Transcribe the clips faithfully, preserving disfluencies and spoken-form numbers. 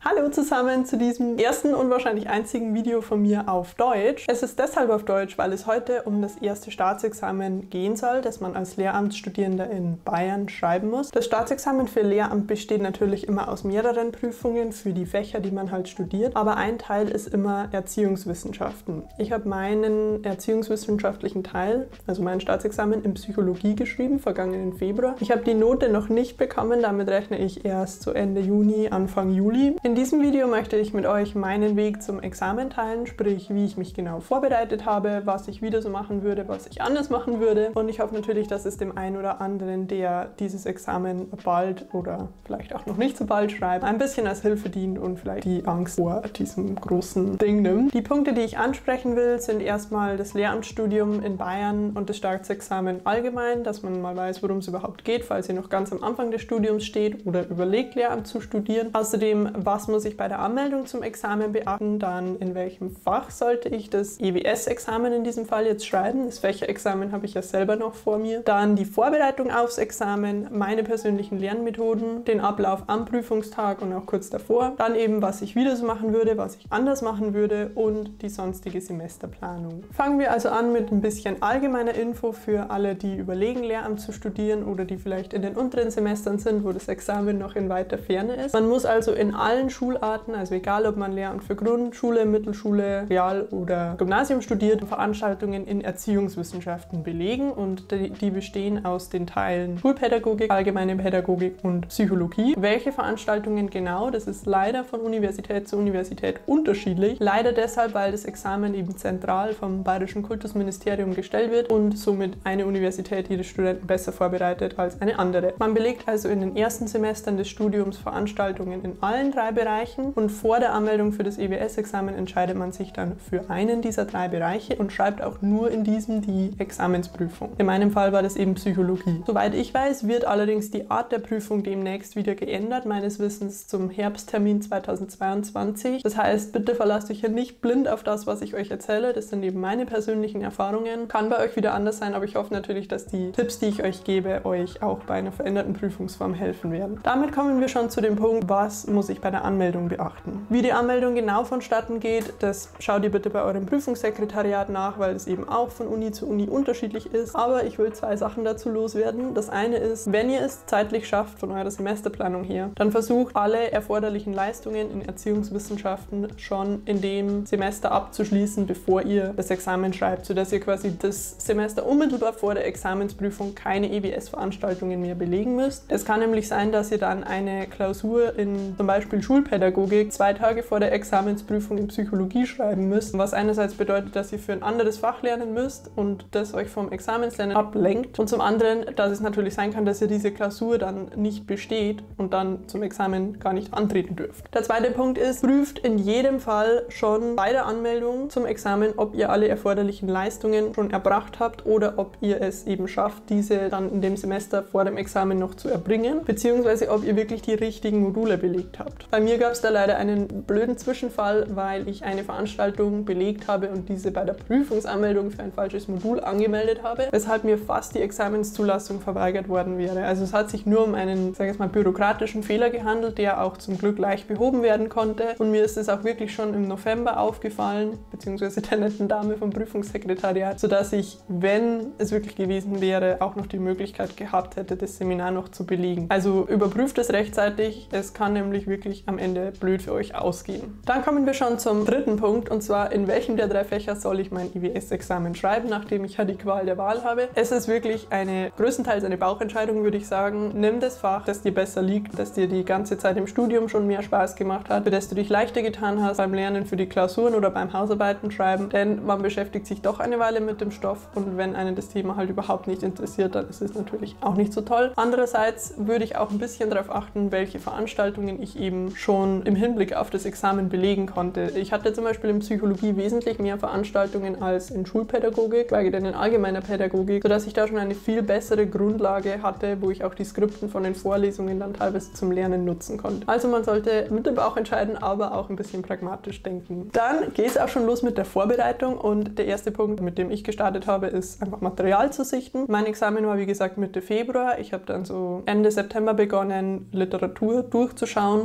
Hallo zusammen zu diesem ersten und wahrscheinlich einzigen Video von mir auf Deutsch. Es ist deshalb auf Deutsch, weil es heute um das erste Staatsexamen gehen soll, das man als Lehramtsstudierender in Bayern schreiben muss. Das Staatsexamen für Lehramt besteht natürlich immer aus mehreren Prüfungen für die Fächer, die man halt studiert, aber ein Teil ist immer Erziehungswissenschaften. Ich habe meinen erziehungswissenschaftlichen Teil, also mein Staatsexamen, in Psychologie geschrieben, vergangenen Februar. Ich habe die Note noch nicht bekommen, damit rechne ich erst zu Ende Juni, Anfang Juli. In diesem Video möchte ich mit euch meinen Weg zum Examen teilen, sprich wie ich mich genau vorbereitet habe, was ich wieder so machen würde, was ich anders machen würde. Und ich hoffe natürlich, dass es dem einen oder anderen, der dieses Examen bald oder vielleicht auch noch nicht so bald schreibt, ein bisschen als Hilfe dient und vielleicht die Angst vor diesem großen Ding nimmt. Die Punkte, die ich ansprechen will, sind erstmal das Lehramtsstudium in Bayern und das Staatsexamen allgemein, dass man mal weiß, worum es überhaupt geht, falls ihr noch ganz am Anfang des Studiums steht oder überlegt, Lehramt zu studieren. Außerdem, was muss ich bei der Anmeldung zum Examen beachten, dann in welchem Fach sollte ich das E W S-Examen in diesem Fall jetzt schreiben. Das Fächerexamen habe ich ja selber noch vor mir. Dann die Vorbereitung aufs Examen, meine persönlichen Lernmethoden, den Ablauf am Prüfungstag und auch kurz davor. Dann eben, was ich wieder so machen würde, was ich anders machen würde und die sonstige Semesterplanung. Fangen wir also an mit ein bisschen allgemeiner Info für alle, die überlegen, Lehramt zu studieren oder die vielleicht in den unteren Semestern sind, wo das Examen noch in weiter Ferne ist. Man muss also in allen Schularten, also egal ob man Lehramt für Grundschule, Mittelschule, Real- oder Gymnasium studiert, Veranstaltungen in Erziehungswissenschaften belegen und die, die bestehen aus den Teilen Schulpädagogik, allgemeine Pädagogik und Psychologie. Welche Veranstaltungen genau, das ist leider von Universität zu Universität unterschiedlich. Leider deshalb, weil das Examen eben zentral vom Bayerischen Kultusministerium gestellt wird und somit eine Universität ihre Studenten besser vorbereitet als eine andere. Man belegt also in den ersten Semestern des Studiums Veranstaltungen in allen drei Bereichen und vor der Anmeldung für das E W S-Examen entscheidet man sich dann für einen dieser drei Bereiche und schreibt auch nur in diesem die Examensprüfung. In meinem Fall war das eben Psychologie. Soweit ich weiß, wird allerdings die Art der Prüfung demnächst wieder geändert, meines Wissens zum Herbsttermin zweitausendzweiundzwanzig. Das heißt, bitte verlasst euch hier nicht blind auf das, was ich euch erzähle. Das sind eben meine persönlichen Erfahrungen. Kann bei euch wieder anders sein, aber ich hoffe natürlich, dass die Tipps, die ich euch gebe, euch auch bei einer veränderten Prüfungsform helfen werden. Damit kommen wir schon zu dem Punkt, was muss ich bei der Anmeldung beachten. Wie die Anmeldung genau vonstatten geht, das schaut ihr bitte bei eurem Prüfungssekretariat nach, weil es eben auch von Uni zu Uni unterschiedlich ist. Aber ich will zwei Sachen dazu loswerden. Das eine ist, wenn ihr es zeitlich schafft von eurer Semesterplanung her, dann versucht alle erforderlichen Leistungen in Erziehungswissenschaften schon in dem Semester abzuschließen, bevor ihr das Examen schreibt, sodass ihr quasi das Semester unmittelbar vor der Examensprüfung keine E W S-Veranstaltungen mehr belegen müsst. Es kann nämlich sein, dass ihr dann eine Klausur in zum Beispiel Schulpädagogik zwei Tage vor der Examensprüfung in Psychologie schreiben müsst, was einerseits bedeutet, dass ihr für ein anderes Fach lernen müsst und das euch vom Examenslernen ablenkt und zum anderen, dass es natürlich sein kann, dass ihr diese Klausur dann nicht besteht und dann zum Examen gar nicht antreten dürft. Der zweite Punkt ist, prüft in jedem Fall schon bei der Anmeldung zum Examen, ob ihr alle erforderlichen Leistungen schon erbracht habt oder ob ihr es eben schafft, diese dann in dem Semester vor dem Examen noch zu erbringen, beziehungsweise ob ihr wirklich die richtigen Module belegt habt. Bei mir gab es da leider einen blöden Zwischenfall, weil ich eine Veranstaltung belegt habe und diese bei der Prüfungsanmeldung für ein falsches Modul angemeldet habe, weshalb mir fast die Examenszulassung verweigert worden wäre. Also es hat sich nur um einen, sage ich mal, bürokratischen Fehler gehandelt, der auch zum Glück leicht behoben werden konnte und mir ist es auch wirklich schon im November aufgefallen, beziehungsweise der netten Dame vom Prüfungssekretariat, sodass ich, wenn es wirklich gewesen wäre, auch noch die Möglichkeit gehabt hätte, das Seminar noch zu belegen. Also überprüft es rechtzeitig, es kann nämlich wirklich am Ende blöd für euch ausgehen. Dann kommen wir schon zum dritten Punkt und zwar, in welchem der drei Fächer soll ich mein E W S-Examen schreiben, nachdem ich ja die Qual der Wahl habe. Es ist wirklich eine, größtenteils eine Bauchentscheidung, würde ich sagen. Nimm das Fach, das dir besser liegt, das dir die ganze Zeit im Studium schon mehr Spaß gemacht hat, für das du dich leichter getan hast beim Lernen für die Klausuren oder beim Hausarbeiten schreiben, denn man beschäftigt sich doch eine Weile mit dem Stoff und wenn einen das Thema halt überhaupt nicht interessiert, dann ist es natürlich auch nicht so toll. Andererseits würde ich auch ein bisschen darauf achten, welche Veranstaltungen ich eben schon im Hinblick auf das Examen belegen konnte. Ich hatte zum Beispiel in Psychologie wesentlich mehr Veranstaltungen als in Schulpädagogik, weil denn in allgemeiner Pädagogik, sodass ich da schon eine viel bessere Grundlage hatte, wo ich auch die Skripten von den Vorlesungen dann teilweise zum Lernen nutzen konnte. Also man sollte mit dem Bauch entscheiden, aber auch ein bisschen pragmatisch denken. Dann geht es auch schon los mit der Vorbereitung und der erste Punkt, mit dem ich gestartet habe, ist einfach Material zu sichten. Mein Examen war wie gesagt Mitte Februar. Ich habe dann so Ende September begonnen, Literatur durchzuschauen, weil ich am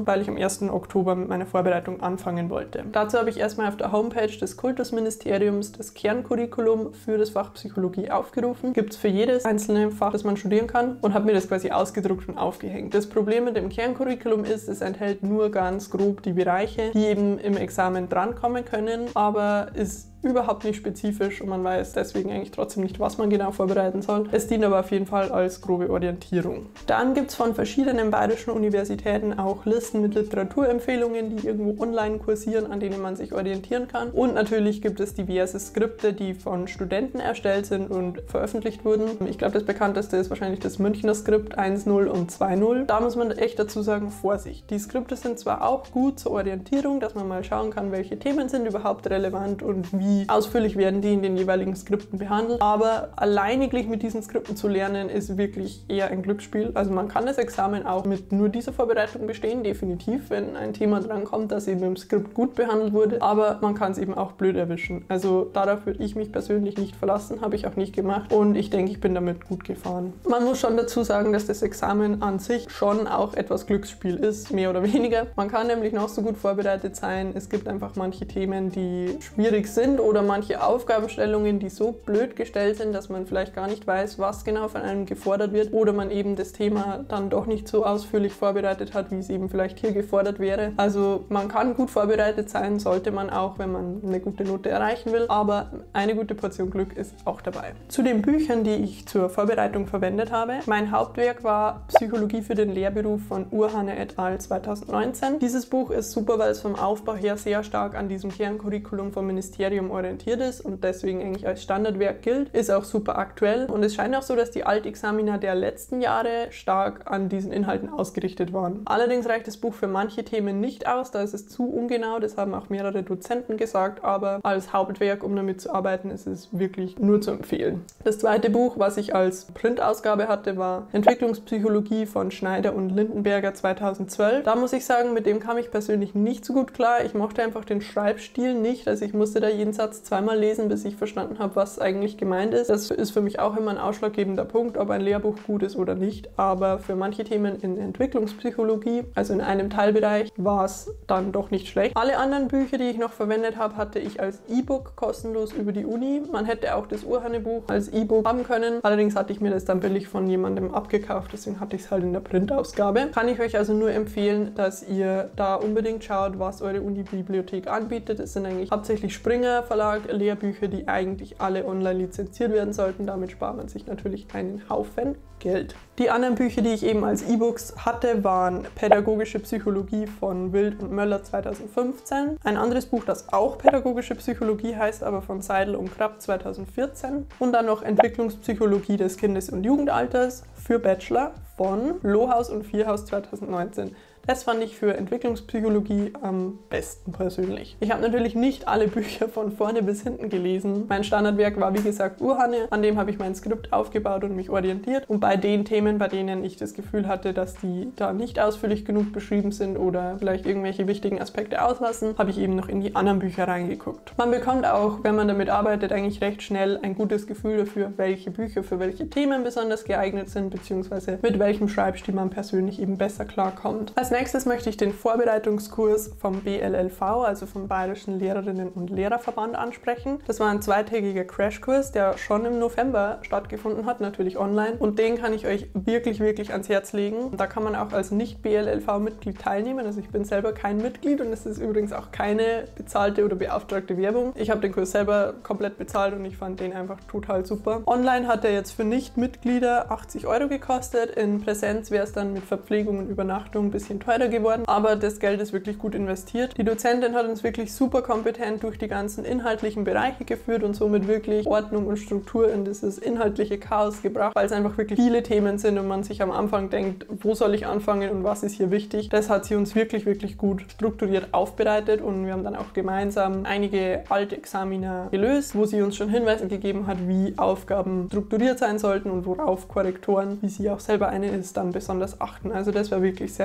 ersten Oktober mit meiner Vorbereitung anfangen wollte. Dazu habe ich erstmal auf der Homepage des Kultusministeriums das Kerncurriculum für das Fach Psychologie aufgerufen. Gibt es für jedes einzelne Fach, das man studieren kann, und habe mir das quasi ausgedruckt und aufgehängt. Das Problem mit dem Kerncurriculum ist, es enthält nur ganz grob die Bereiche, die eben im Examen drankommen können, aber ist überhaupt nicht spezifisch und man weiß deswegen eigentlich trotzdem nicht, was man genau vorbereiten soll. Es dient aber auf jeden Fall als grobe Orientierung. Dann gibt es von verschiedenen bayerischen Universitäten auch Listen mit Literaturempfehlungen, die irgendwo online kursieren, an denen man sich orientieren kann. Und natürlich gibt es diverse Skripte, die von Studenten erstellt sind und veröffentlicht wurden. Ich glaube, das bekannteste ist wahrscheinlich das Münchner Skript eins Punkt null und zwei Punkt null. Da muss man echt dazu sagen, Vorsicht. Die Skripte sind zwar auch gut zur Orientierung, dass man mal schauen kann, welche Themen sind überhaupt relevant und wie ausführlich werden die in den jeweiligen Skripten behandelt, aber alleiniglich mit diesen Skripten zu lernen ist wirklich eher ein Glücksspiel. Also man kann das Examen auch mit nur dieser Vorbereitung bestehen, definitiv, wenn ein Thema drankommt, das eben im Skript gut behandelt wurde, aber man kann es eben auch blöd erwischen. Also darauf würde ich mich persönlich nicht verlassen, habe ich auch nicht gemacht und ich denke, ich bin damit gut gefahren. Man muss schon dazu sagen, dass das Examen an sich schon auch etwas Glücksspiel ist, mehr oder weniger. Man kann nämlich noch so gut vorbereitet sein, es gibt einfach manche Themen, die schwierig sind oder manche Aufgabenstellungen, die so blöd gestellt sind, dass man vielleicht gar nicht weiß, was genau von einem gefordert wird oder man eben das Thema dann doch nicht so ausführlich vorbereitet hat, wie es eben vielleicht hier gefordert wäre. Also man kann gut vorbereitet sein, sollte man auch, wenn man eine gute Note erreichen will, aber eine gute Portion Glück ist auch dabei. Zu den Büchern, die ich zur Vorbereitung verwendet habe. Mein Hauptwerk war Psychologie für den Lehrberuf von Urhane et al. zweitausendneunzehn. Dieses Buch ist super, weil es vom Aufbau her sehr stark an diesem Kerncurriculum vom Ministerium orientiert ist und deswegen eigentlich als Standardwerk gilt, ist auch super aktuell und es scheint auch so, dass die Altexamina der letzten Jahre stark an diesen Inhalten ausgerichtet waren. Allerdings reicht das Buch für manche Themen nicht aus, da ist es zu ungenau, das haben auch mehrere Dozenten gesagt, aber als Hauptwerk, um damit zu arbeiten, ist es wirklich nur zu empfehlen. Das zweite Buch, was ich als Printausgabe hatte, war Entwicklungspsychologie von Schneider und Lindenberger zweitausendzwölf. Da muss ich sagen, mit dem kam ich persönlich nicht so gut klar. Ich mochte einfach den Schreibstil nicht, also ich musste da jeden Satz zweimal lesen, bis ich verstanden habe, was eigentlich gemeint ist. Das ist für mich auch immer ein ausschlaggebender Punkt, ob ein Lehrbuch gut ist oder nicht. Aber für manche Themen in Entwicklungspsychologie, also in einem Teilbereich, war es dann doch nicht schlecht. Alle anderen Bücher, die ich noch verwendet habe, hatte ich als E-Book kostenlos über die Uni. Man hätte auch das Urhane-Buch als E-Book haben können. Allerdings hatte ich mir das dann billig von jemandem abgekauft, deswegen hatte ich es halt in der Printausgabe. Kann ich euch also nur empfehlen, dass ihr da unbedingt schaut, was eure Uni-Bibliothek anbietet. Es sind eigentlich hauptsächlich Springer Verlag Lehrbücher, die eigentlich alle online lizenziert werden sollten. Damit spart man sich natürlich einen Haufen Geld. Die anderen Bücher, die ich eben als E-Books hatte, waren Pädagogische Psychologie von Wild und Möller zweitausendfünfzehn, ein anderes Buch, das auch Pädagogische Psychologie heißt, aber von Seidel und Krapp zweitausendvierzehn und dann noch Entwicklungspsychologie des Kindes- und Jugendalters für Bachelor von Lohaus und Vierhaus zweitausendneunzehn. Das fand ich für Entwicklungspsychologie am besten persönlich. Ich habe natürlich nicht alle Bücher von vorne bis hinten gelesen. Mein Standardwerk war wie gesagt Urhane, an dem habe ich mein Skript aufgebaut und mich orientiert. Und bei den Themen, bei denen ich das Gefühl hatte, dass die da nicht ausführlich genug beschrieben sind oder vielleicht irgendwelche wichtigen Aspekte auslassen, habe ich eben noch in die anderen Bücher reingeguckt. Man bekommt auch, wenn man damit arbeitet, eigentlich recht schnell ein gutes Gefühl dafür, welche Bücher für welche Themen besonders geeignet sind, beziehungsweise mit welchem Schreibstil man persönlich eben besser klarkommt. Als nächstes möchte ich den Vorbereitungskurs vom B L L V, also vom Bayerischen Lehrerinnen- und Lehrerverband, ansprechen. Das war ein zweitägiger Crashkurs, der schon im November stattgefunden hat, natürlich online. Und den kann ich euch wirklich, wirklich ans Herz legen. Da kann man auch als Nicht-B L L V-Mitglied teilnehmen. Also ich bin selber kein Mitglied und es ist übrigens auch keine bezahlte oder beauftragte Werbung. Ich habe den Kurs selber komplett bezahlt und ich fand den einfach total super. Online hat er jetzt für Nicht-Mitglieder achtzig Euro gekostet. In Präsenz wäre es dann mit Verpflegung und Übernachtung ein bisschen teurer geworden, aber das Geld ist wirklich gut investiert. Die Dozentin hat uns wirklich super kompetent durch die ganzen inhaltlichen Bereiche geführt und somit wirklich Ordnung und Struktur in dieses inhaltliche Chaos gebracht, weil es einfach wirklich viele Themen sind und man sich am Anfang denkt, wo soll ich anfangen und was ist hier wichtig. Das hat sie uns wirklich, wirklich gut strukturiert aufbereitet und wir haben dann auch gemeinsam einige Altexamina gelöst, wo sie uns schon Hinweise gegeben hat, wie Aufgaben strukturiert sein sollten und worauf Korrektoren, wie sie auch selber eine ist, dann besonders achten. Also das war wirklich sehr hilfreich.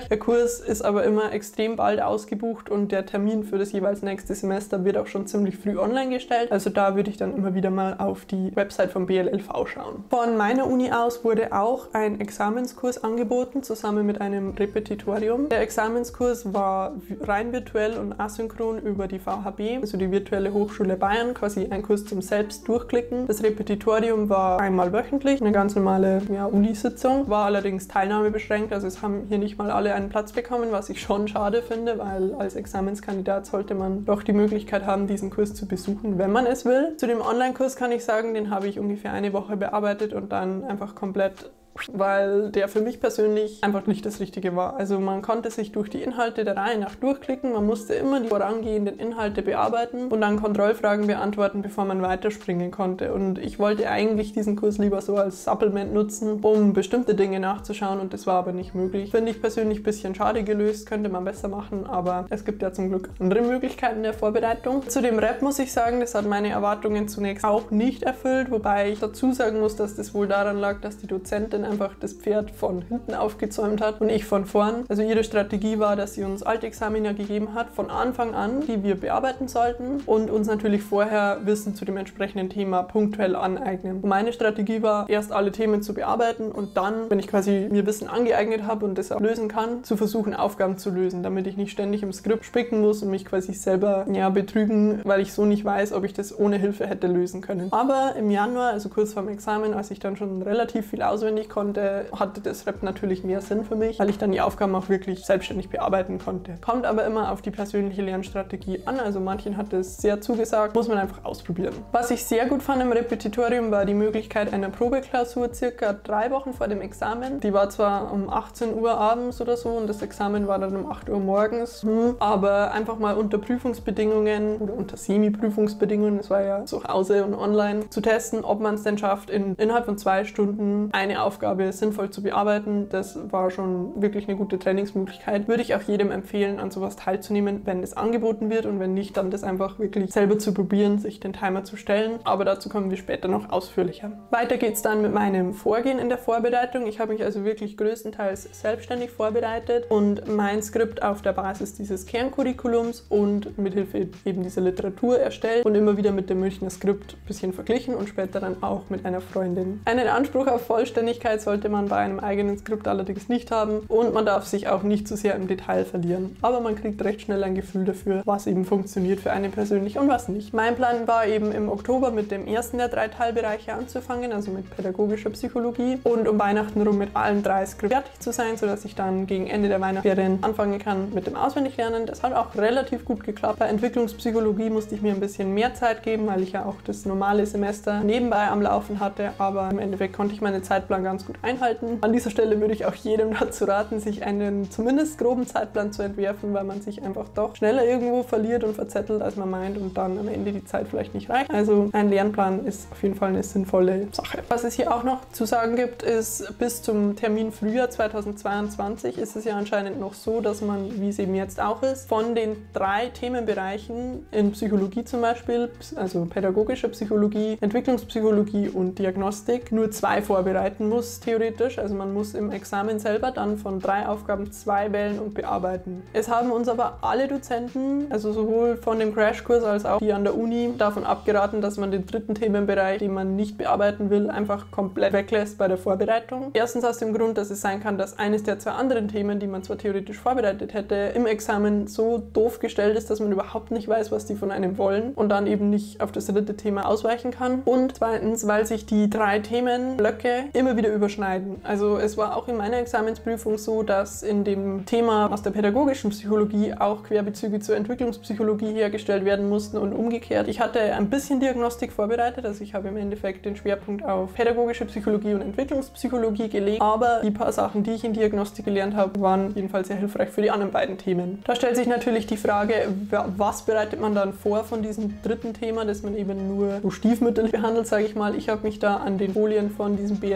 Österreich. Der Kurs ist aber immer extrem bald ausgebucht und der Termin für das jeweils nächste Semester wird auch schon ziemlich früh online gestellt. Also da würde ich dann immer wieder mal auf die Website vom B L L V schauen. Von meiner Uni aus wurde auch ein Examenskurs angeboten, zusammen mit einem Repetitorium. Der Examenskurs war rein virtuell und asynchron über die V H B, also die Virtuelle Hochschule Bayern, quasi ein Kurs zum selbst durchklicken. Das Repetitorium war einmal wöchentlich, eine ganz normale ja, Unisitzung, war allerdings teilnahmebeschränkt, also es haben hier nicht mal alle einen Platz bekommen, was ich schon schade finde, weil als Examenskandidat sollte man doch die Möglichkeit haben, diesen Kurs zu besuchen, wenn man es will. Zu dem Online-Kurs kann ich sagen, den habe ich ungefähr eine Woche bearbeitet und dann einfach komplett, weil der für mich persönlich einfach nicht das Richtige war. Also man konnte sich durch die Inhalte der Reihe nach durchklicken, man musste immer die vorangehenden Inhalte bearbeiten und dann Kontrollfragen beantworten, bevor man weiterspringen konnte. Und ich wollte eigentlich diesen Kurs lieber so als Supplement nutzen, um bestimmte Dinge nachzuschauen und das war aber nicht möglich. Finde ich persönlich ein bisschen schade gelöst, könnte man besser machen, aber es gibt ja zum Glück andere Möglichkeiten der Vorbereitung. Zu dem Rap muss ich sagen, das hat meine Erwartungen zunächst auch nicht erfüllt, wobei ich dazu sagen muss, dass das wohl daran lag, dass die Dozentin einfach das Pferd von hinten aufgezäumt hat und ich von vorn. Also ihre Strategie war, dass sie uns Altexamina gegeben hat, von Anfang an, die wir bearbeiten sollten und uns natürlich vorher Wissen zu dem entsprechenden Thema punktuell aneignen. Und meine Strategie war, erst alle Themen zu bearbeiten und dann, wenn ich quasi mir Wissen angeeignet habe und das auch lösen kann, zu versuchen, Aufgaben zu lösen, damit ich nicht ständig im Skript spicken muss und mich quasi selber ja, betrügen, weil ich so nicht weiß, ob ich das ohne Hilfe hätte lösen können. Aber im Januar, also kurz vorm Examen, als ich dann schon relativ viel auswendig konnte, hatte das Rep natürlich mehr Sinn für mich, weil ich dann die Aufgaben auch wirklich selbstständig bearbeiten konnte. Kommt aber immer auf die persönliche Lernstrategie an, also manchen hat es sehr zugesagt, muss man einfach ausprobieren. Was ich sehr gut fand im Repetitorium war die Möglichkeit einer Probeklausur circa drei Wochen vor dem Examen. Die war zwar um achtzehn Uhr abends oder so und das Examen war dann um acht Uhr morgens, hm. aber einfach mal unter Prüfungsbedingungen oder unter Semi-Prüfungsbedingungen, es war ja zu Hause und online, zu testen, ob man es denn schafft, in, innerhalb von zwei Stunden eine Aufgabe sinnvoll zu bearbeiten. Das war schon wirklich eine gute Trainingsmöglichkeit. Würde ich auch jedem empfehlen, an sowas teilzunehmen, wenn es angeboten wird und wenn nicht, dann das einfach wirklich selber zu probieren, sich den Timer zu stellen. Aber dazu kommen wir später noch ausführlicher. Weiter geht es dann mit meinem Vorgehen in der Vorbereitung. Ich habe mich also wirklich größtenteils selbstständig vorbereitet und mein Skript auf der Basis dieses Kerncurriculums und mithilfe eben dieser Literatur erstellt und immer wieder mit dem Münchner Skript ein bisschen verglichen und später dann auch mit einer Freundin. Einen Anspruch auf Vollständigkeit sollte man bei einem eigenen Skript allerdings nicht haben und man darf sich auch nicht zu sehr im Detail verlieren. Aber man kriegt recht schnell ein Gefühl dafür, was eben funktioniert für einen persönlich und was nicht. Mein Plan war eben im Oktober mit dem ersten der drei Teilbereiche anzufangen, also mit pädagogischer Psychologie und um Weihnachten rum mit allen drei Skripten fertig zu sein, sodass ich dann gegen Ende der Weihnachtsferien anfangen kann mit dem Auswendiglernen. Das hat auch relativ gut geklappt. Bei Entwicklungspsychologie musste ich mir ein bisschen mehr Zeit geben, weil ich ja auch das normale Semester nebenbei am Laufen hatte, aber im Endeffekt konnte ich meinen Zeitplan ganz gut einhalten. An dieser Stelle würde ich auch jedem dazu raten, sich einen zumindest groben Zeitplan zu entwerfen, weil man sich einfach doch schneller irgendwo verliert und verzettelt, als man meint und dann am Ende die Zeit vielleicht nicht reicht. Also ein Lernplan ist auf jeden Fall eine sinnvolle Sache. Was es hier auch noch zu sagen gibt, ist, bis zum Termin Frühjahr zweitausendzweiundzwanzig ist es ja anscheinend noch so, dass man, wie es eben jetzt auch ist, von den drei Themenbereichen in Psychologie zum Beispiel, also pädagogische Psychologie, Entwicklungspsychologie und Diagnostik, nur zwei vorbereiten muss, theoretisch. Also man muss im Examen selber dann von drei Aufgaben zwei wählen und bearbeiten. Es haben uns aber alle Dozenten, also sowohl von dem Crashkurs als auch die an der Uni, davon abgeraten, dass man den dritten Themenbereich, den man nicht bearbeiten will, einfach komplett weglässt bei der Vorbereitung. Erstens aus dem Grund, dass es sein kann, dass eines der zwei anderen Themen, die man zwar theoretisch vorbereitet hätte, im Examen so doof gestellt ist, dass man überhaupt nicht weiß, was die von einem wollen und dann eben nicht auf das dritte Thema ausweichen kann. Und zweitens, weil sich die drei Themenblöcke immer wieder überschneiden. Also es war auch in meiner Examensprüfung so, dass in dem Thema aus der pädagogischen Psychologie auch Querbezüge zur Entwicklungspsychologie hergestellt werden mussten und umgekehrt. Ich hatte ein bisschen Diagnostik vorbereitet, also ich habe im Endeffekt den Schwerpunkt auf pädagogische Psychologie und Entwicklungspsychologie gelegt, aber die paar Sachen, die ich in Diagnostik gelernt habe, waren jedenfalls sehr hilfreich für die anderen beiden Themen. Da stellt sich natürlich die Frage, was bereitet man dann vor von diesem dritten Thema, das man eben nur so stiefmütterlich behandelt, sage ich mal. Ich habe mich da an den Folien von diesem B L L V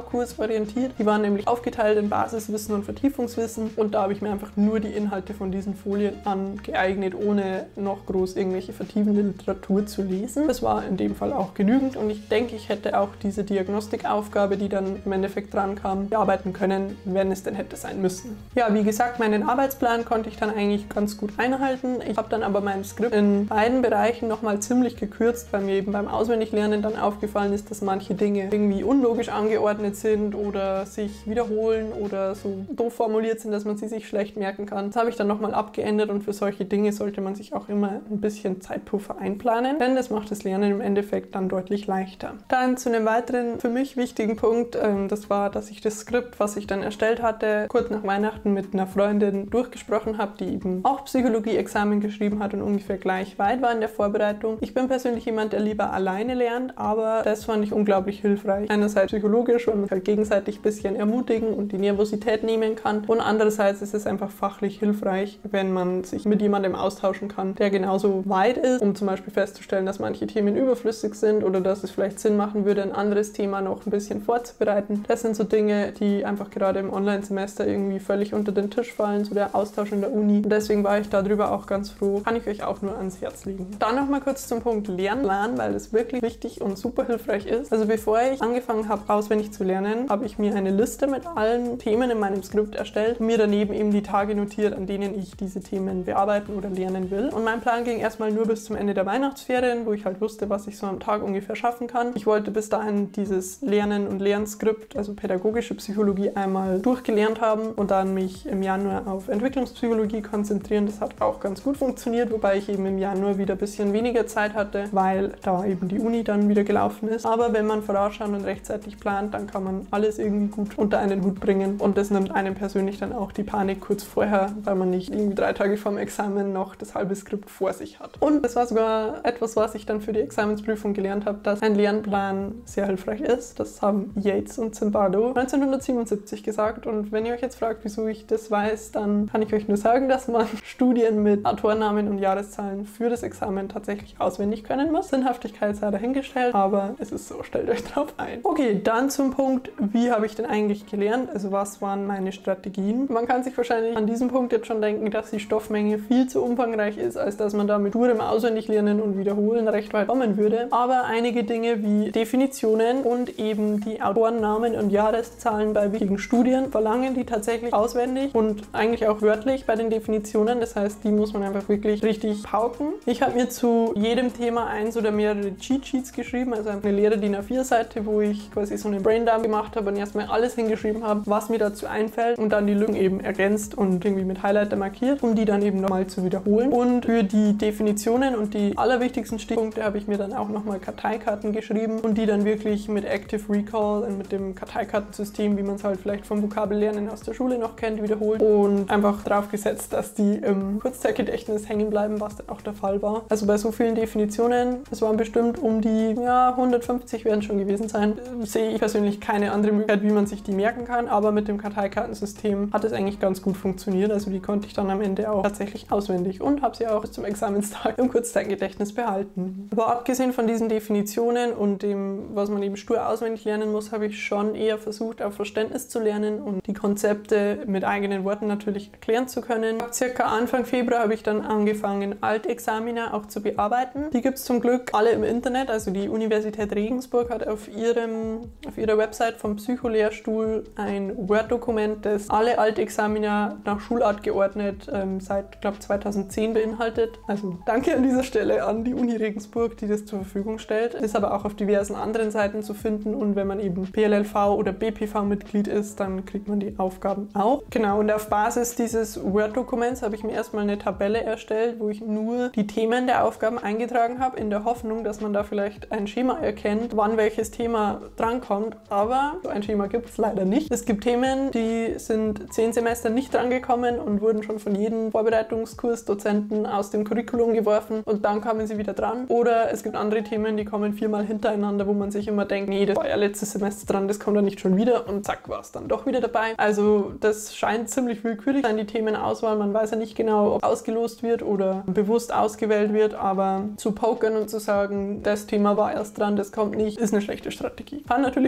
V-Kurs orientiert. Die waren nämlich aufgeteilt in Basiswissen und Vertiefungswissen und da habe ich mir einfach nur die Inhalte von diesen Folien angeeignet, ohne noch groß irgendwelche vertiefende Literatur zu lesen. Das war in dem Fall auch genügend und ich denke, ich hätte auch diese Diagnostikaufgabe, die dann im Endeffekt dran kam, bearbeiten können, wenn es denn hätte sein müssen. Ja, wie gesagt, meinen Arbeitsplan konnte ich dann eigentlich ganz gut einhalten. Ich habe dann aber mein Skript in beiden Bereichen nochmal ziemlich gekürzt, weil mir eben beim Auswendiglernen dann aufgefallen ist, dass manche Dinge irgendwie unlogisch angeordnet sind oder sich wiederholen oder so doof formuliert sind, dass man sie sich schlecht merken kann. Das habe ich dann nochmal abgeändert und für solche Dinge sollte man sich auch immer ein bisschen Zeitpuffer einplanen, denn das macht das Lernen im Endeffekt dann deutlich leichter. Dann zu einem weiteren für mich wichtigen Punkt, ähm, das war, dass ich das Skript, was ich dann erstellt hatte, kurz nach Weihnachten mit einer Freundin durchgesprochen habe, die eben auch Psychologie-Examen geschrieben hat und ungefähr gleich weit war in der Vorbereitung. Ich bin persönlich jemand, der lieber alleine lernt, aber das fand ich unglaublich hilfreich. Einerseits psychologisch, weil man halt gegenseitig ein bisschen ermutigen und die Nervosität nehmen kann und andererseits ist es einfach fachlich hilfreich, wenn man sich mit jemandem austauschen kann, der genauso weit ist, um zum Beispiel festzustellen, dass manche Themen überflüssig sind oder dass es vielleicht Sinn machen würde, ein anderes Thema noch ein bisschen vorzubereiten. Das sind so Dinge, die einfach gerade im Online-Semester irgendwie völlig unter den Tisch fallen, so der Austausch in der Uni. Und deswegen war ich darüber auch ganz froh. Kann ich euch auch nur ans Herz legen. Dann noch mal kurz zum Punkt Lernplan, weil das wirklich wichtig und super hilfreich ist. Also bevor ich angefangen habe, auswendig zu lernen, habe ich mir eine Liste mit allen Themen in meinem Skript erstellt und mir daneben eben die Tage notiert, an denen ich diese Themen bearbeiten oder lernen will. Und mein Plan ging erstmal nur bis zum Ende der Weihnachtsferien, wo ich halt wusste, was ich so am Tag ungefähr schaffen kann. Ich wollte bis dahin dieses Lernen und Lernskript, also pädagogische Psychologie, einmal durchgelernt haben und dann mich im Januar auf Entwicklungspsychologie konzentrieren. Das hat auch ganz gut funktioniert, wobei ich eben im Januar wieder ein bisschen weniger Zeit hatte, weil da eben die Uni dann wieder gelaufen ist. Aber wenn man vorausschaut und rechtzeitig plant, dann kann man alles irgendwie gut unter einen Hut bringen und das nimmt einem persönlich dann auch die Panik kurz vorher, weil man nicht irgendwie drei Tage vorm Examen noch das halbe Skript vor sich hat. Und das war sogar etwas, was ich dann für die Examensprüfung gelernt habe, dass ein Lernplan sehr hilfreich ist. Das haben Yates und Zimbardo neunzehnhundertsiebenundsiebzig gesagt und wenn ihr euch jetzt fragt, wieso ich das weiß, dann kann ich euch nur sagen, dass man Studien mit Autornamen und Jahreszahlen für das Examen tatsächlich auswendig können muss. Sinnhaftigkeit sei dahingestellt, aber es ist so, stellt euch drauf ein. Okay, dann zum Punkt, wie habe ich denn eigentlich gelernt? Also was waren meine Strategien? Man kann sich wahrscheinlich an diesem Punkt jetzt schon denken, dass die Stoffmenge viel zu umfangreich ist, als dass man da mit purem Auswendiglernen und Wiederholen recht weit kommen würde. Aber einige Dinge wie Definitionen und eben die Autorennamen und Jahreszahlen bei wichtigen Studien verlangen die tatsächlich auswendig und eigentlich auch wörtlich bei den Definitionen. Das heißt, die muss man einfach wirklich richtig pauken. Ich habe mir zu jedem Thema eins oder mehrere Cheat Sheets geschrieben, also eine leere D I N A vier Seite, wo ich quasi so einen Braindump gemacht habe und erstmal alles hingeschrieben habe, was mir dazu einfällt und dann die Lücken eben ergänzt und irgendwie mit Highlighter markiert, um die dann eben nochmal zu wiederholen. Und für die Definitionen und die allerwichtigsten Stichpunkte habe ich mir dann auch nochmal Karteikarten geschrieben und die dann wirklich mit Active Recall und mit dem Karteikartensystem, wie man es halt vielleicht vom Vokabellernen aus der Schule noch kennt, wiederholt und einfach drauf gesetzt, dass die im Kurzzeitgedächtnis hängen bleiben, was dann auch der Fall war. Also bei so vielen Definitionen, es waren bestimmt um die ja, hundertfünfzig werden schon gewesen sein, sehe ich persönlich keine andere Möglichkeit, wie man sich die merken kann, aber mit dem Karteikartensystem hat es eigentlich ganz gut funktioniert, also die konnte ich dann am Ende auch tatsächlich auswendig und habe sie auch bis zum Examenstag im Kurzzeitgedächtnis behalten. Aber abgesehen von diesen Definitionen und dem, was man eben stur auswendig lernen muss, habe ich schon eher versucht, auf Verständnis zu lernen und die Konzepte mit eigenen Worten natürlich erklären zu können. Ab circa Anfang Februar habe ich dann angefangen, Altexamina auch zu bearbeiten. Die gibt es zum Glück alle im Internet, also die Universität Regensburg hat auf, ihrem, auf ihrer Website vom Psycholehrstuhl ein Word-Dokument, das alle Altexamina nach Schulart geordnet ähm, seit, glaube zweitausendzehn beinhaltet. Also danke an dieser Stelle an die Uni Regensburg, die das zur Verfügung stellt. Ist aber auch auf diversen anderen Seiten zu finden und wenn man eben P L L V oder B P V-Mitglied ist, dann kriegt man die Aufgaben auch. Genau, und auf Basis dieses Word-Dokuments habe ich mir erstmal eine Tabelle erstellt, wo ich nur die Themen der Aufgaben eingetragen habe, in der Hoffnung, dass man da vielleicht ein Schema erkennt, wann welches Thema drankommt. Aber so ein Schema gibt es leider nicht. Es gibt Themen, die sind zehn Semester nicht drangekommen und wurden schon von jedem Vorbereitungskursdozenten aus dem Curriculum geworfen und dann kamen sie wieder dran. Oder es gibt andere Themen, die kommen viermal hintereinander, wo man sich immer denkt, nee, das war ja letztes Semester dran, das kommt dann nicht schon wieder und zack, war es dann doch wieder dabei. Also das scheint ziemlich willkürlich sein, die Themenauswahl. Man weiß ja nicht genau, ob ausgelost wird oder bewusst ausgewählt wird, aber zu pokern und zu sagen, das Thema war erst dran, das kommt nicht, ist eine schlechte Strategie. Kann natürlich funktionieren,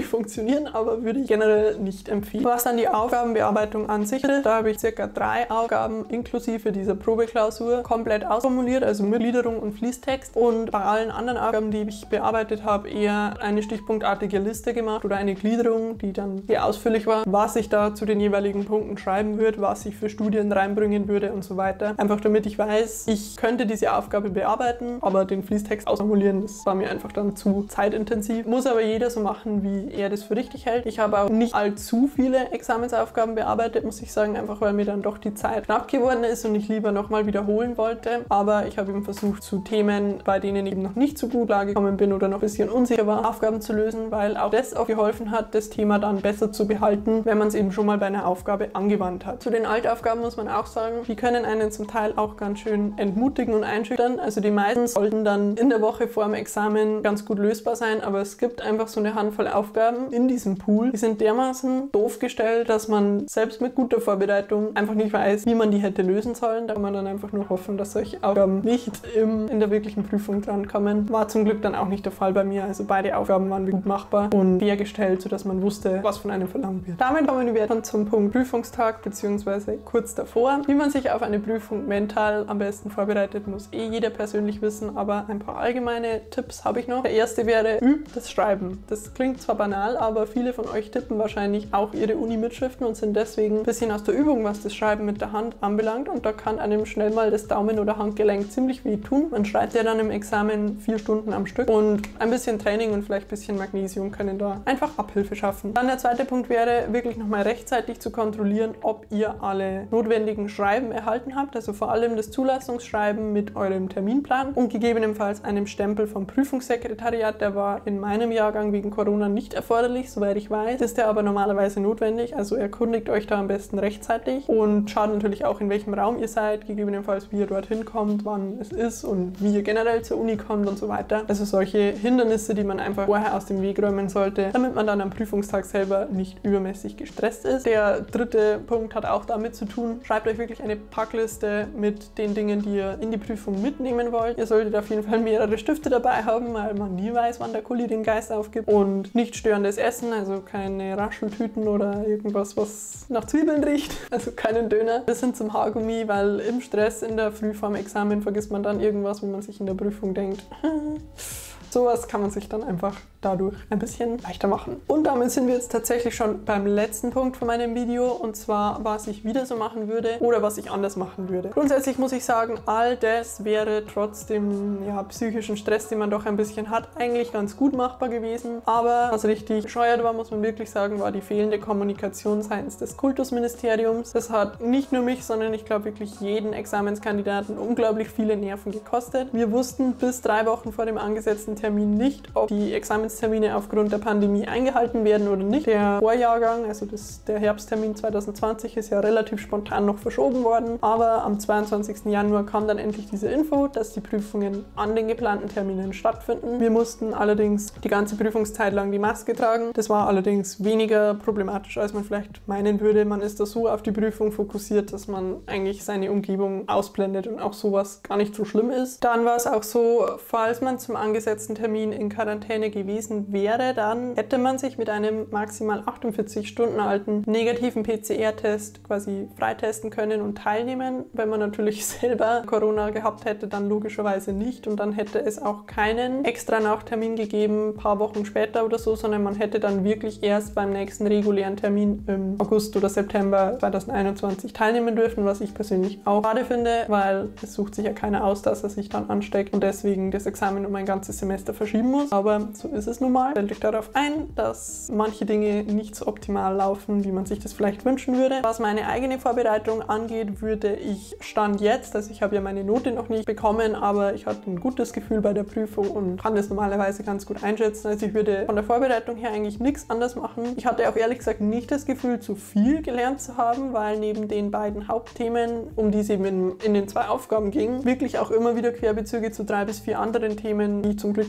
funktionieren, aber würde ich generell nicht empfehlen. Was dann die Aufgabenbearbeitung an sich ist, da habe ich circa drei Aufgaben inklusive dieser Probeklausur komplett ausformuliert, also mit Gliederung und Fließtext, und bei allen anderen Aufgaben, die ich bearbeitet habe, eher eine stichpunktartige Liste gemacht oder eine Gliederung, die dann sehr ausführlich war, was ich da zu den jeweiligen Punkten schreiben würde, was ich für Studien reinbringen würde und so weiter. Einfach damit ich weiß, ich könnte diese Aufgabe bearbeiten, aber den Fließtext ausformulieren, das war mir einfach dann zu zeitintensiv. Muss aber jeder so machen, wie er das für richtig hält. Ich habe auch nicht allzu viele Examensaufgaben bearbeitet, muss ich sagen, einfach weil mir dann doch die Zeit knapp geworden ist und ich lieber nochmal wiederholen wollte. Aber ich habe eben versucht, zu Themen, bei denen ich eben noch nicht so gut klargekommen bin oder noch ein bisschen unsicher war, Aufgaben zu lösen, weil auch das auch geholfen hat, das Thema dann besser zu behalten, wenn man es eben schon mal bei einer Aufgabe angewandt hat. Zu den Altaufgaben muss man auch sagen, die können einen zum Teil auch ganz schön entmutigen und einschüchtern. Also die meisten sollten dann in der Woche vor dem Examen ganz gut lösbar sein, aber es gibt einfach so eine Handvoll Aufgaben in diesem Pool, die sind dermaßen doof gestellt, dass man selbst mit guter Vorbereitung einfach nicht weiß, wie man die hätte lösen sollen. Da kann man dann einfach nur hoffen, dass solche Aufgaben nicht im, in der wirklichen Prüfung drankommen. War zum Glück dann auch nicht der Fall bei mir. Also beide Aufgaben waren gut machbar und fair gestellt, sodass man wusste, was von einem verlangt wird. Damit kommen wir dann zum Punkt Prüfungstag bzw. kurz davor. Wie man sich auf eine Prüfung mental am besten vorbereitet, muss eh jeder persönlich wissen, aber ein paar allgemeine Tipps habe ich noch. Der erste wäre, übt das Schreiben. Das klingt zwar banal, aber viele von euch tippen wahrscheinlich auch ihre Uni-Mitschriften und sind deswegen ein bisschen aus der Übung, was das Schreiben mit der Hand anbelangt, und da kann einem schnell mal das Daumen- oder Handgelenk ziemlich weh tun. Man schreibt ja dann im Examen vier Stunden am Stück und ein bisschen Training und vielleicht ein bisschen Magnesium können da einfach Abhilfe schaffen. Dann der zweite Punkt wäre, wirklich nochmal rechtzeitig zu kontrollieren, ob ihr alle notwendigen Schreiben erhalten habt, also vor allem das Zulassungsschreiben mit eurem Terminplan und gegebenenfalls einem Stempel vom Prüfungssekretariat. Der war in meinem Jahrgang wegen Corona nicht erforderlich, soweit ich weiß, ist der aber normalerweise notwendig, also erkundigt euch da am besten rechtzeitig und schaut natürlich auch, in welchem Raum ihr seid, gegebenenfalls wie ihr dorthin kommt, wann es ist und wie ihr generell zur Uni kommt und so weiter. Also solche Hindernisse, die man einfach vorher aus dem Weg räumen sollte, damit man dann am Prüfungstag selber nicht übermäßig gestresst ist. Der dritte Punkt hat auch damit zu tun, schreibt euch wirklich eine Packliste mit den Dingen, die ihr in die Prüfung mitnehmen wollt. Ihr solltet auf jeden Fall mehrere Stifte dabei haben, weil man nie weiß, wann der Kuli den Geist aufgibt, und nicht störendes Essen, also keine Rascheltüten oder irgendwas, was nach Zwiebeln riecht, also keinen Döner. Das sind zum Haargummi, weil im Stress in der Früh vorm Examen vergisst man dann irgendwas, wo man sich in der Prüfung denkt, sowas kann man sich dann einfach dadurch ein bisschen leichter machen. Und damit sind wir jetzt tatsächlich schon beim letzten Punkt von meinem Video, und zwar, was ich wieder so machen würde oder was ich anders machen würde. Grundsätzlich muss ich sagen, all das wäre trotz dem ja, psychischen Stress, den man doch ein bisschen hat, eigentlich ganz gut machbar gewesen. Aber was richtig bescheuert war, muss man wirklich sagen, war die fehlende Kommunikation seitens des Kultusministeriums. Das hat nicht nur mich, sondern ich glaube wirklich jeden Examenskandidaten unglaublich viele Nerven gekostet. Wir wussten bis drei Wochen vor dem angesetzten Termin nicht, ob die Examenstermine aufgrund der Pandemie eingehalten werden oder nicht. Der Vorjahrgang, also das, der Herbsttermin zwanzig zwanzig, ist ja relativ spontan noch verschoben worden, aber am zweiundzwanzigsten Januar kam dann endlich diese Info, dass die Prüfungen an den geplanten Terminen stattfinden. Wir mussten allerdings die ganze Prüfungszeit lang die Maske tragen. Das war allerdings weniger problematisch, als man vielleicht meinen würde. Man ist da so auf die Prüfung fokussiert, dass man eigentlich seine Umgebung ausblendet und auch sowas gar nicht so schlimm ist. Dann war es auch so, falls man zum angesetzten Termin in Quarantäne gewesen wäre, dann hätte man sich mit einem maximal achtundvierzig Stunden alten negativen P C R-Test quasi freitesten können und teilnehmen. Wenn man natürlich selber Corona gehabt hätte, dann logischerweise nicht, und dann hätte es auch keinen extra Nachtermin gegeben, ein paar Wochen später oder so, sondern man hätte dann wirklich erst beim nächsten regulären Termin im August oder September zweitausendeinundzwanzig teilnehmen dürfen, was ich persönlich auch schade finde, weil es sucht sich ja keiner aus, dass er sich dann ansteckt und deswegen das Examen um ein ganzes Semester verschieben muss. Aber so ist es nun mal. Stellt euch darauf ein, dass manche Dinge nicht so optimal laufen, wie man sich das vielleicht wünschen würde. Was meine eigene Vorbereitung angeht, würde ich Stand jetzt, also ich habe ja meine Note noch nicht bekommen, aber ich hatte ein gutes Gefühl bei der Prüfung und kann das normalerweise ganz gut einschätzen. Also ich würde von der Vorbereitung her eigentlich nichts anders machen. Ich hatte auch ehrlich gesagt nicht das Gefühl, zu viel gelernt zu haben, weil neben den beiden Hauptthemen, um die es eben in, in den zwei Aufgaben ging, wirklich auch immer wieder Querbezüge zu drei bis vier anderen Themen, die ich zum Glück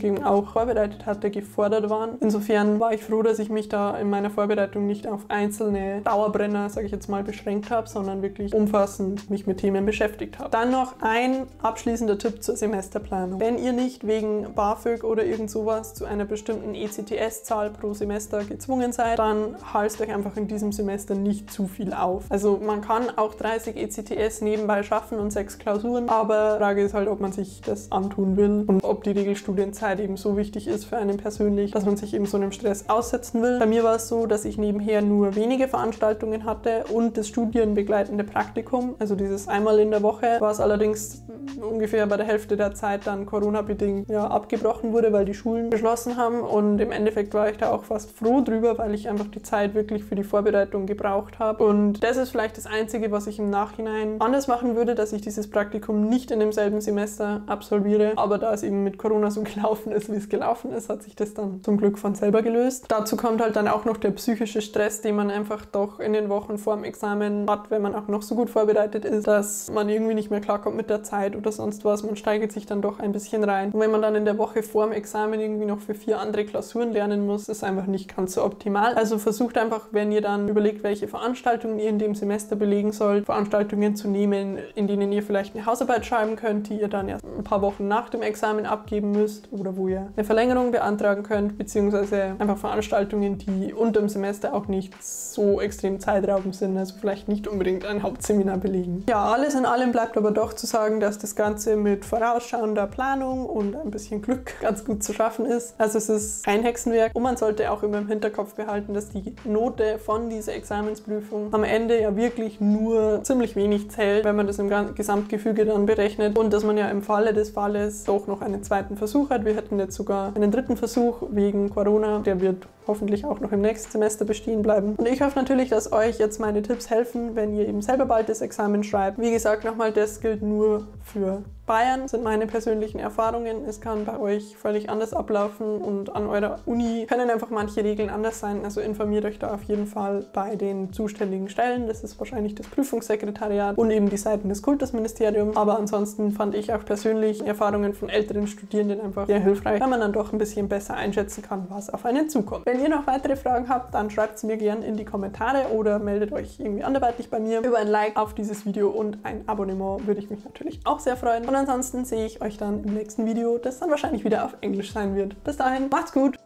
Studiengang auch vorbereitet hatte, gefordert waren. Insofern war ich froh, dass ich mich da in meiner Vorbereitung nicht auf einzelne Dauerbrenner, sage ich jetzt mal, beschränkt habe, sondern wirklich umfassend mich mit Themen beschäftigt habe. Dann noch ein abschließender Tipp zur Semesterplanung. Wenn ihr nicht wegen BAföG oder irgend sowas zu einer bestimmten E C T S-Zahl pro Semester gezwungen seid, dann halst euch einfach in diesem Semester nicht zu viel auf. Also man kann auch dreißig E C T S nebenbei schaffen und sechs Klausuren, aber die Frage ist halt, ob man sich das antun will und ob die Regelstudienzeit eben so wichtig ist für einen persönlich, dass man sich eben so einem Stress aussetzen will. Bei mir war es so, dass ich nebenher nur wenige Veranstaltungen hatte und das studienbegleitende Praktikum, also dieses einmal in der Woche, was allerdings ungefähr bei der Hälfte der Zeit dann Corona-bedingt ja, abgebrochen wurde, weil die Schulen geschlossen haben, und im Endeffekt war ich da auch fast froh drüber, weil ich einfach die Zeit wirklich für die Vorbereitung gebraucht habe. Und das ist vielleicht das Einzige, was ich im Nachhinein anders machen würde, dass ich dieses Praktikum nicht in demselben Semester absolviere, aber da es eben mit Corona so gelaufen ist, wie es gelaufen ist, hat sich das dann zum Glück von selber gelöst. Dazu kommt halt dann auch noch der psychische Stress, den man einfach doch in den Wochen vor dem Examen hat, wenn man auch noch so gut vorbereitet ist, dass man irgendwie nicht mehr klarkommt mit der Zeit oder sonst was. Man steigert sich dann doch ein bisschen rein. Und wenn man dann in der Woche vor dem Examen irgendwie noch für vier andere Klausuren lernen muss, ist einfach nicht ganz so optimal. Also versucht einfach, wenn ihr dann überlegt, welche Veranstaltungen ihr in dem Semester belegen sollt, Veranstaltungen zu nehmen, in denen ihr vielleicht eine Hausarbeit schreiben könnt, die ihr dann erst ein paar Wochen nach dem Examen abgeben müsst oder wo ihr eine Verlängerung beantragen könnt, beziehungsweise einfach Veranstaltungen, die unter dem Semester auch nicht so extrem zeitraubend sind, also vielleicht nicht unbedingt ein Hauptseminar belegen. Ja, alles in allem bleibt aber doch zu sagen, dass das Ganze mit vorausschauender Planung und ein bisschen Glück ganz gut zu schaffen ist. Also es ist kein Hexenwerk und man sollte auch immer im Hinterkopf behalten, dass die Note von dieser Examensprüfung am Ende ja wirklich nur ziemlich wenig zählt, wenn man das im Gesamtgefüge dann berechnet, und dass man ja im Falle des Falles doch noch einen zweiten Versuch hat. Wir hätten jetzt sogar einen dritten Versuch wegen Corona, der wird hoffentlich auch noch im nächsten Semester bestehen bleiben. Und ich hoffe natürlich, dass euch jetzt meine Tipps helfen, wenn ihr eben selber bald das Examen schreibt. Wie gesagt, nochmal, das gilt nur für Bayern, sind meine persönlichen Erfahrungen. Es kann bei euch völlig anders ablaufen und an eurer Uni können einfach manche Regeln anders sein. Also informiert euch da auf jeden Fall bei den zuständigen Stellen. Das ist wahrscheinlich das Prüfungssekretariat und eben die Seiten des Kultusministeriums. Aber ansonsten fand ich auch persönlich Erfahrungen von älteren Studierenden einfach sehr hilfreich, weil man dann doch ein bisschen besser einschätzen kann, was auf einen zukommt. Wenn ihr noch weitere Fragen habt, dann schreibt sie mir gerne in die Kommentare oder meldet euch irgendwie anderweitig bei mir. Über ein Like auf dieses Video und ein Abonnement würde ich mich natürlich auch sehr freuen. Und ansonsten sehe ich euch dann im nächsten Video, das dann wahrscheinlich wieder auf Englisch sein wird. Bis dahin, macht's gut!